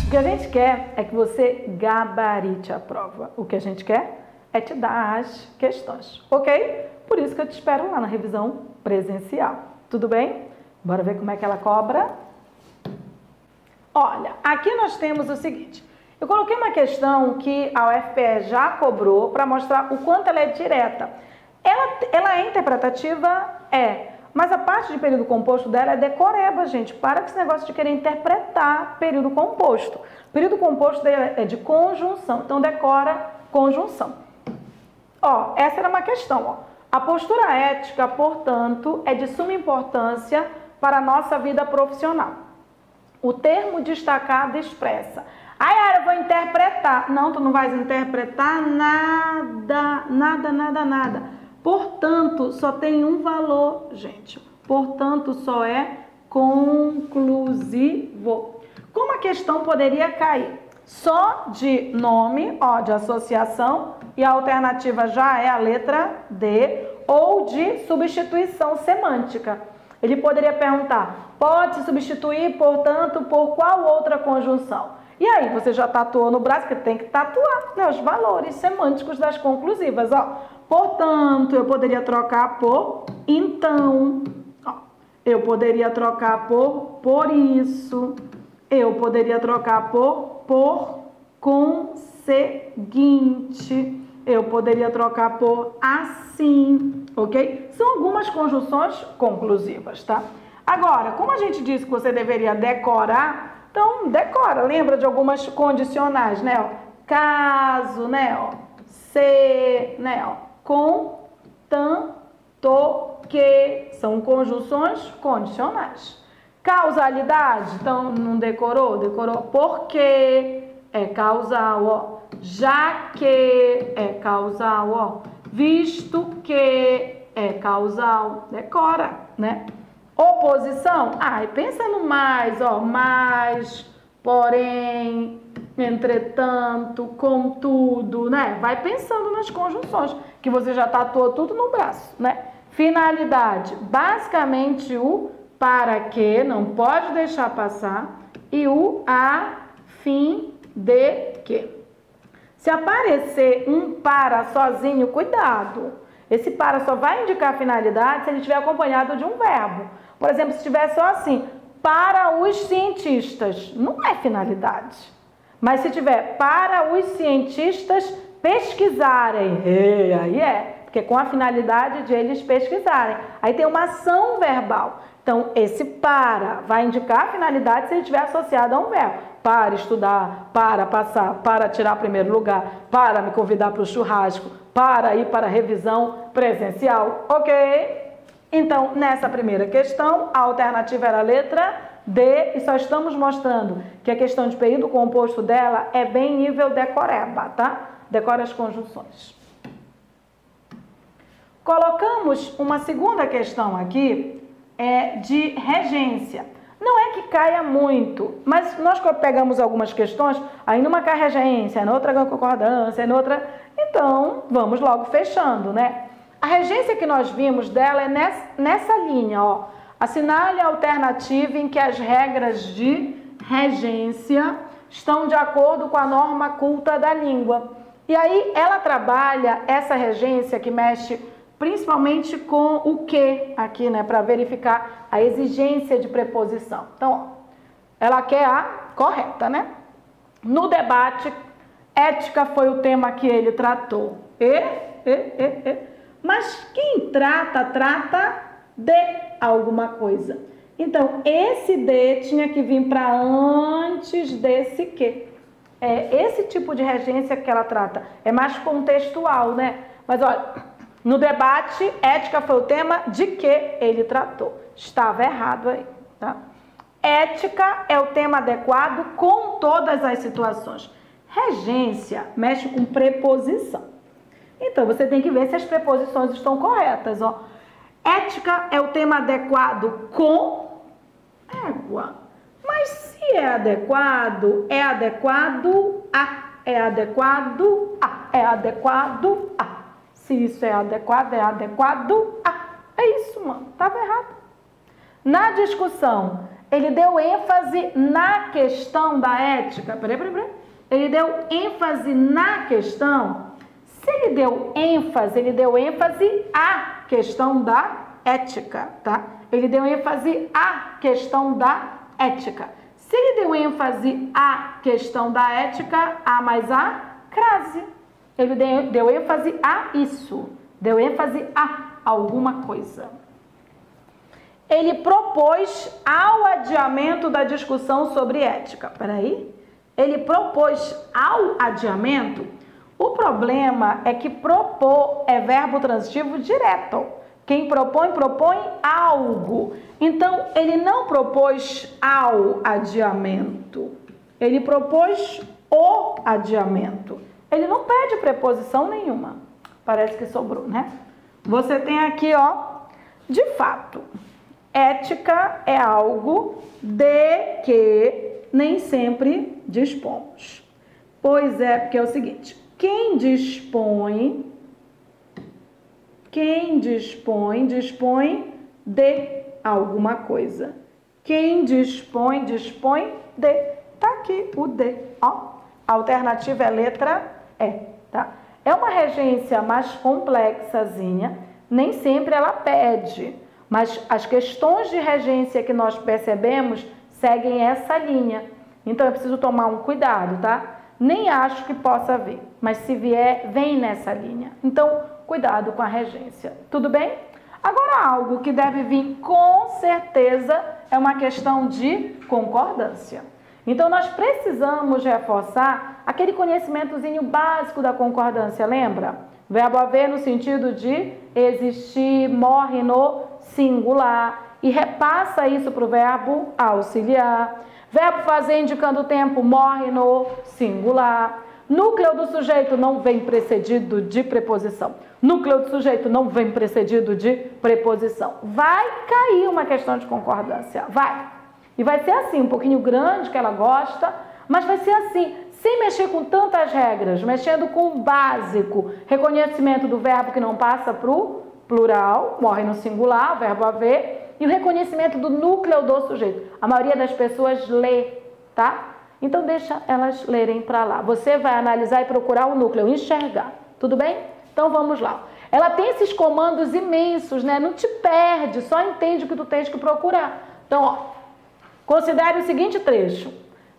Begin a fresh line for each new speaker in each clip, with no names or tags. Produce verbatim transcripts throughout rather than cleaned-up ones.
O que a gente quer é que você gabarite a prova. O que a gente quer é te dar as questões, ok? Por isso que eu te espero lá na revisão presencial. Tudo bem? Bora ver como é que ela cobra? Olha, aqui nós temos o seguinte. Eu coloquei uma questão que a U F P E já cobrou para mostrar o quanto ela é direta. Ela, ela é interpretativa? É. Mas a parte de período composto dela é decoreba, gente. Para com esse negócio de querer interpretar período composto. Período composto é de conjunção. Então, decora conjunção. Ó, essa era uma questão, ó. A postura ética, portanto, é de suma importância para a nossa vida profissional. O termo destacado expressa. Ai, Ara, eu vou interpretar. Não, tu não vais interpretar nada, nada, nada, nada. Portanto, só tem um valor, gente. Portanto, só é conclusivo. Como a questão poderia cair? Só de nome, ó, de associação, e a alternativa já é a letra D, ou de substituição semântica. Ele poderia perguntar, pode se substituir, portanto, por qual outra conjunção? E aí, você já tatuou no braço, que tem que tatuar, né, os valores semânticos das conclusivas, ó. Portanto, eu poderia trocar por então. Ó, eu poderia trocar por por isso. Eu poderia trocar por por conseguinte. Eu poderia trocar por assim, ok? São algumas conjunções conclusivas, tá? Agora, como a gente disse que você deveria decorar, então decora. Lembra de algumas condicionais, né? Ó, caso, né? Ó, se, né? Ó, com, tanto, que. São conjunções condicionais. Causalidade, então não decorou? Decorou porque é causal, ó. Já que é causal, ó. Visto que é causal, decora, né? Oposição, ai, pensa no mais, ó. Mais, porém, entretanto, contudo, né? Vai pensando nas conjunções, que você já tatuou tudo no braço, né? Finalidade, basicamente o para que, não pode deixar passar, e o a fim de que. Se aparecer um para sozinho, cuidado. Esse para só vai indicar a finalidade se ele estiver acompanhado de um verbo. Por exemplo, se estiver só assim, para os cientistas, não é finalidade. Mas se tiver para os cientistas pesquisarem, aí é, porque com a finalidade de eles pesquisarem. Aí tem uma ação verbal. Então, esse para vai indicar a finalidade se ele estiver associado a um verbo. Para estudar, para passar, para tirar primeiro lugar, para me convidar para o churrasco, para ir para a revisão presencial, ok? Então, nessa primeira questão, a alternativa era a letra D, e só estamos mostrando que a questão de período composto dela é bem nível decoreba, tá? Decora as conjunções. Colocamos uma segunda questão aqui, é de regência. Não é que caia muito, mas nós pegamos algumas questões, aí numa cai regência, na outra concordância, na outra... Então, vamos logo fechando, né? A regência que nós vimos dela é nessa, nessa linha, ó. Assinale a alternativa em que as regras de regência estão de acordo com a norma culta da língua. E aí, ela trabalha essa regência que mexe principalmente com o que aqui, né, para verificar a exigência de preposição. Então, ó, ela quer a correta, né? No debate, ética foi o tema que ele tratou. E, e, e, e. Mas quem trata, trata de alguma coisa. Então, esse de tinha que vir para antes desse que. É esse tipo de regência que ela trata. É mais contextual, né? Mas, olha... No debate, ética foi o tema de que ele tratou. Estava errado aí, tá? Ética é o tema adequado com todas as situações. Regência mexe com preposição. Então, você tem que ver se as preposições estão corretas, ó. Ética é o tema adequado com égua. Mas se é adequado, é adequado a. É adequado a. É adequado a. Se isso é adequado, é adequado. Ah, é isso, mano. Estava errado. Na discussão, Ele deu ênfase na questão da ética. Peraí, peraí, peraí. Ele deu ênfase na questão. Se ele deu ênfase, ele deu ênfase à questão da ética, tá? Ele deu ênfase à questão da ética. Se ele deu ênfase à questão da ética, A mais A, crase. Ele deu, deu ênfase a isso. Deu ênfase a alguma coisa. Ele propôs ao adiamento da discussão sobre ética. Peraí. Ele propôs ao adiamento. O problema é que propor é verbo transitivo direto. Quem propõe, propõe algo. Então, ele não propôs ao adiamento. Ele propôs o adiamento. Ele não pede preposição nenhuma. Parece que sobrou, né? Você tem aqui, ó, de fato, ética é algo de que nem sempre dispomos. Pois é, porque é o seguinte, quem dispõe, quem dispõe, dispõe de alguma coisa. Quem dispõe, dispõe de. Tá aqui o de, ó. A alternativa é letra E, tá? É uma regência mais complexazinha, nem sempre ela pede, mas as questões de regência que nós percebemos seguem essa linha. Então, é preciso tomar um cuidado, tá? Nem acho que possa vir, mas se vier, vem nessa linha. Então, cuidado com a regência. Tudo bem? Agora, algo que deve vir com certeza é uma questão de concordância. Então, nós precisamos reforçar aquele conhecimentozinho básico da concordância, lembra? Verbo haver no sentido de existir, morre no singular e repassa isso para o verbo auxiliar. Verbo fazer indicando o tempo, morre no singular. Núcleo do sujeito não vem precedido de preposição. Núcleo do sujeito não vem precedido de preposição. Vai cair uma questão de concordância, vai. E vai ser assim, um pouquinho grande, que ela gosta, mas vai ser assim, sem mexer com tantas regras, mexendo com o básico. Reconhecimento do verbo que não passa para o plural, morre no singular, verbo haver, e o reconhecimento do núcleo do sujeito. A maioria das pessoas lê, tá? Então, deixa elas lerem para lá. Você vai analisar e procurar o núcleo, enxergar. Tudo bem? Então, vamos lá. Ela tem esses comandos imensos, né? Não te perde, só entende o que tu tens que procurar. Então, ó, considere o seguinte trecho.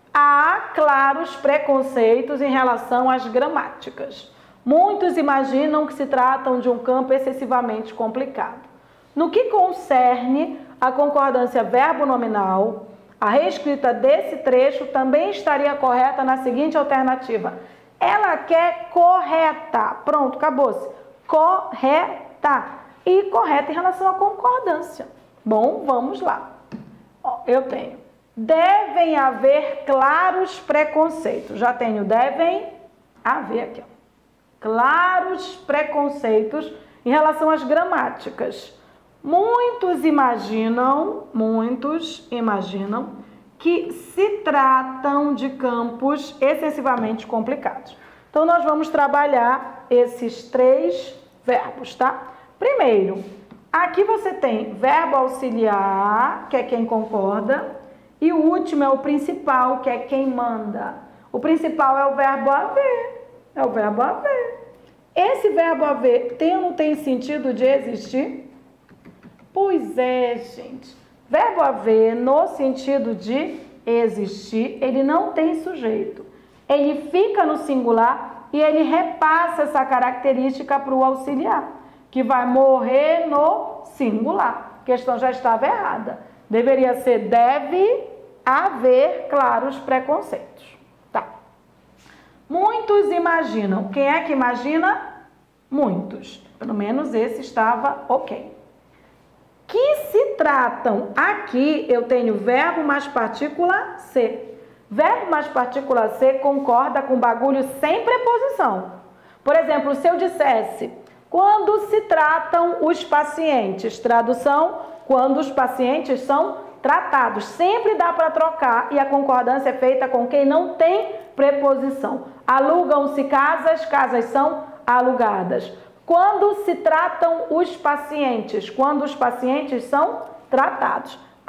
Há claros preconceitos em relação às gramáticas. Muitos imaginam que se tratam de um campo excessivamente complicado. No que concerne a concordância verbo-nominal, a reescrita desse trecho também estaria correta na seguinte alternativa. Ela quer correta. Pronto, acabou-se. Correta. E correta em relação à concordância. Bom, vamos lá. Ó, eu tenho. Devem haver claros preconceitos. Já tenho devem haver aqui. Ó. Claros preconceitos em relação às gramáticas. Muitos imaginam, muitos imaginam que se tratam de campos excessivamente complicados. Então, nós vamos trabalhar esses três verbos, tá? Primeiro, aqui você tem verbo auxiliar, que é quem concorda, e o último é o principal, que é quem manda. O principal é o verbo haver, é o verbo haver. Esse verbo haver tem ou não tem sentido de existir? Pois é, gente. Verbo haver, no sentido de existir, ele não tem sujeito. Ele fica no singular e ele repassa essa característica para o auxiliar, que vai morrer no singular. A questão já estava errada. Deveria ser deve haver claros preconceitos. Tá. Muitos imaginam. Quem é que imagina? Muitos. Pelo menos esse estava ok. Que se tratam, aqui eu tenho verbo mais partícula ser. Verbo mais partícula ser concorda com bagulho sem preposição. Por exemplo, se eu dissesse, quando se tratam os pacientes, tradução, quando os pacientes são tratados. Sempre dá para trocar e a concordância é feita com quem não tem preposição. Alugam-se casas, casas são alugadas. Quando se tratam os pacientes, quando os pacientes são tratados.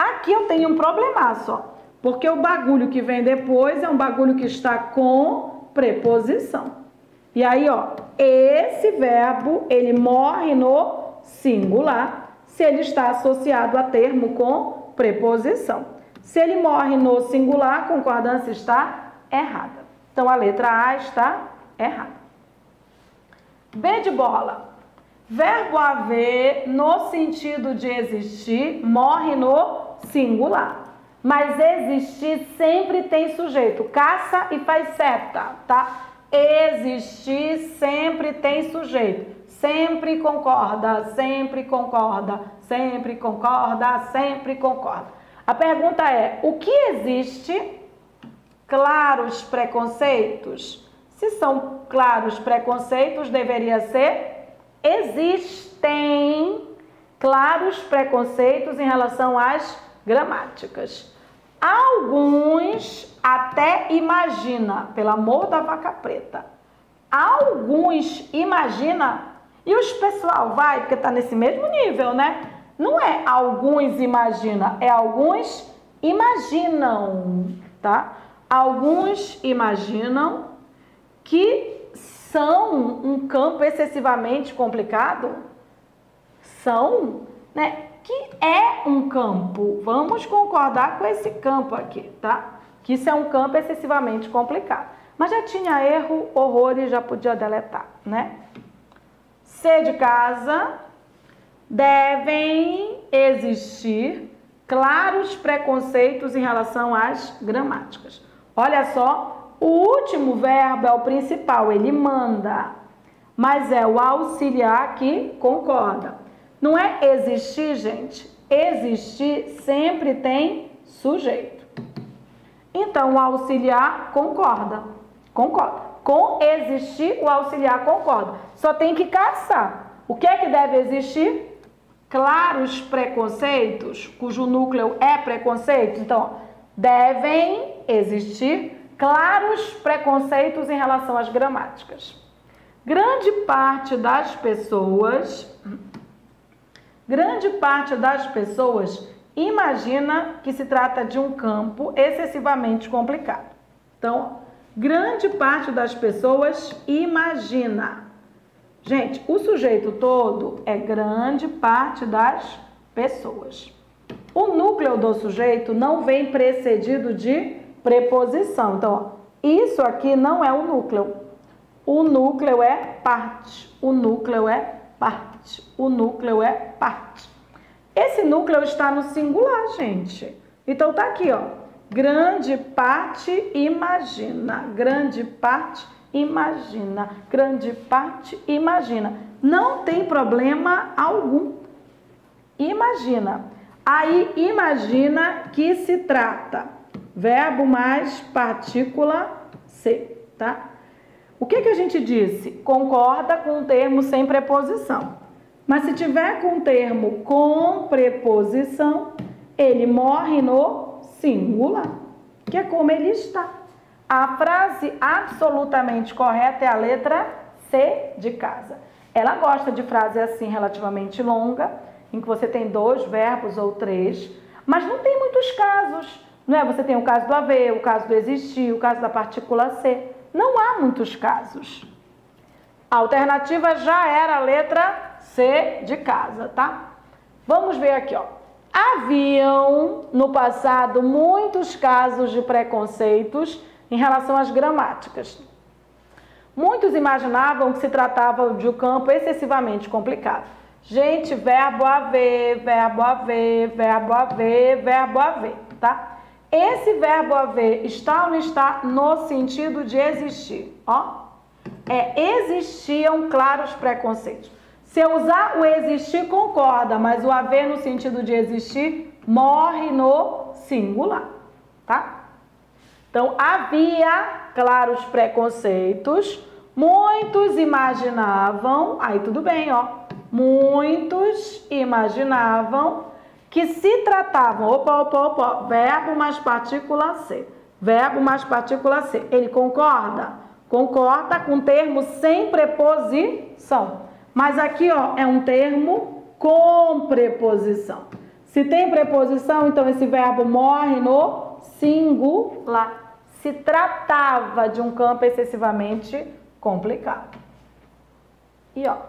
Aqui eu tenho um problemaço, ó, porque o bagulho que vem depois é um bagulho que está com preposição. E aí, ó, esse verbo, ele morre no singular se ele está associado a termo com preposição. Se ele morre no singular, a concordância está errada. Então, a letra A está errada. B de bola. Verbo haver, no sentido de existir, morre no singular. Mas existir sempre tem sujeito. Caça e faz seta, tá? Existir sempre tem sujeito. Sempre concorda, sempre concorda, sempre concorda, sempre concorda. A pergunta é, o que existe? Claros preconceitos. Se são claros preconceitos, deveria ser existem claros preconceitos em relação às gramáticas. Alguns até imagina, pelo amor da vaca preta. Alguns imagina, e os pessoal vai, porque tá nesse mesmo nível, né? Não é alguns imagina, é alguns imaginam, tá? Alguns imaginam que são um campo excessivamente complicado. São, né? Que é um campo. Vamos concordar com esse campo aqui, tá? Que isso é um campo excessivamente complicado. Mas já tinha erro, horror e já podia deletar, né? C de casa. Devem existir claros preconceitos em relação às gramáticas. Olha só, o último verbo é o principal, ele manda. Mas é o auxiliar que concorda. Não é existir, gente. Existir sempre tem sujeito. Então, o auxiliar concorda. Concorda. Com existir, o auxiliar concorda. Só tem que caçar. O que é que deve existir? Claros preconceitos, cujo núcleo é preconceito. Então, devem existir claros preconceitos em relação às gramáticas. Grande parte das pessoas... Grande parte das pessoas imagina que se trata de um campo excessivamente complicado. Então, grande parte das pessoas imagina. Gente, o sujeito todo é grande parte das pessoas. O núcleo do sujeito não vem precedido de preposição. Então, ó, isso aqui não é o núcleo. O núcleo é parte. O núcleo é parte. O núcleo é parte. Esse núcleo está no singular, gente. Então, tá aqui, ó. Grande parte imagina. Grande parte imagina. Grande parte imagina. Não tem problema algum. Imagina. Aí, imagina que se trata. Verbo mais partícula ser, tá? O que que a gente disse? Concorda com um termo sem preposição. Mas se tiver com um termo com preposição, ele morre no singular, que é como ele está. A frase absolutamente correta é a letra C de casa. Ela gosta de frase assim relativamente longa, em que você tem dois verbos ou três, mas não tem muitos casos. Não é? Você tem o caso do haver, o caso do existir, o caso da partícula ser. Não há muitos casos. A alternativa já era a letra C de casa, tá? Vamos ver aqui, ó. Haviam, no passado, muitos casos de preconceitos em relação às gramáticas. Muitos imaginavam que se tratava de um campo excessivamente complicado. Gente, verbo haver, verbo haver, verbo haver, verbo haver, tá? Esse verbo haver está ou não está no sentido de existir, ó? É, existiam claros preconceitos. Se eu usar o existir, concorda, mas o haver no sentido de existir morre no singular, tá? Então, havia claros preconceitos, muitos imaginavam, aí tudo bem, ó. Muitos imaginavam que se tratavam, opa, opa, opa, verbo mais partícula ser, verbo mais partícula ser. Ele concorda? Concorda com termo sem preposição. Mas aqui, ó, é um termo com preposição. Se tem preposição, então esse verbo morre no singular. Se tratava de um campo excessivamente complicado. E ó,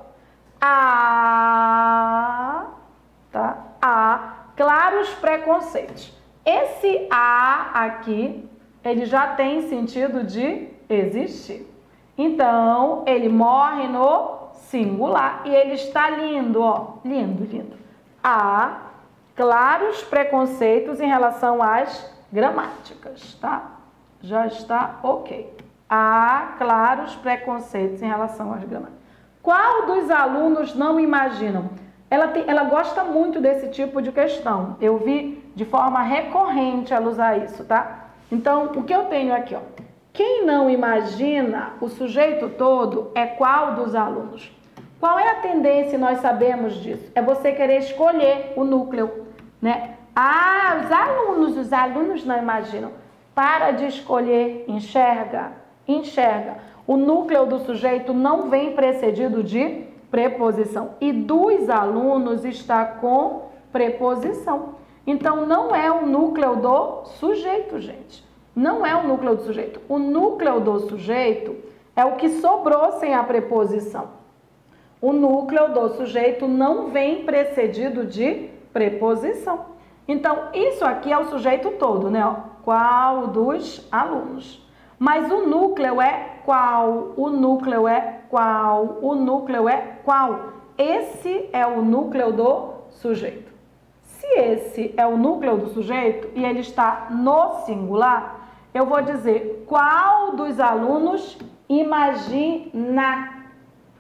há, tá? Há claros preconceitos. Esse há aqui, ele já tem sentido de existir. Então, ele morre no singular e ele está lindo, ó, lindo, lindo. Há claros preconceitos em relação às gramáticas, tá? Já está ok. Há claros preconceitos em relação às gramáticas. Qual dos alunos não imaginam? Ela, tem, ela gosta muito desse tipo de questão. Eu vi de forma recorrente ela usar isso, tá? Então, o que eu tenho aqui, ó. Quem não imagina o sujeito todo é qual dos alunos? Qual é a tendência, nós sabemos disso? É você querer escolher o núcleo, né? Ah, os alunos, os alunos não imaginam. Para de escolher, enxerga, enxerga. O núcleo do sujeito não vem precedido de preposição. E dos alunos está com preposição. Então, não é o núcleo do sujeito, gente. Não é o núcleo do sujeito. O núcleo do sujeito é o que sobrou sem a preposição. O núcleo do sujeito não vem precedido de preposição. Então, isso aqui é o sujeito todo, né? Qual dos alunos? Mas o núcleo é qual, o núcleo é qual, o núcleo é qual. Esse é o núcleo do sujeito. Se esse é o núcleo do sujeito e ele está no singular, eu vou dizer qual dos alunos imagina.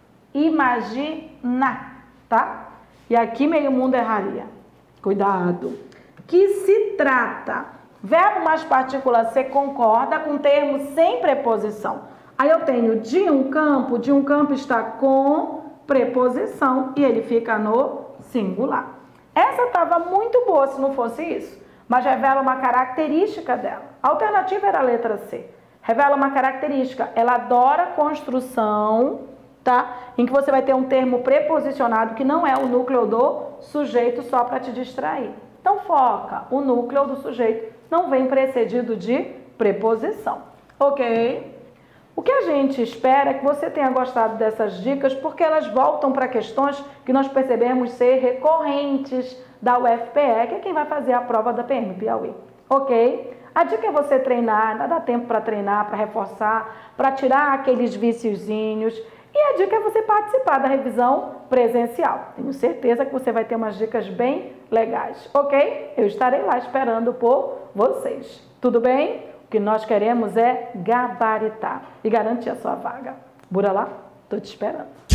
Imagina, tá? E aqui meio mundo erraria. Cuidado. Que se trata. Verbo mais partícula C concorda com termo sem preposição. Aí eu tenho de um campo, de um campo está com preposição e ele fica no singular. Essa estava muito boa se não fosse isso, mas revela uma característica dela. A alternativa era a letra C. Revela uma característica, ela adora construção, tá? Em que você vai ter um termo preposicionado que não é o núcleo do sujeito só para te distrair. Então foca, o núcleo do sujeito não vem precedido de preposição, ok? O que a gente espera é que você tenha gostado dessas dicas, porque elas voltam para questões que nós percebemos ser recorrentes da U F P E, que é quem vai fazer a prova da P M Piauí, ok? A dica é você treinar, ainda dá tempo para treinar, para reforçar, para tirar aqueles viciozinhos. E a dica é você participar da revisão presencial. Tenho certeza que você vai ter umas dicas bem legais, ok? Eu estarei lá esperando por vocês. Tudo bem? O que nós queremos é gabaritar e garantir a sua vaga. Bora lá? Tô te esperando.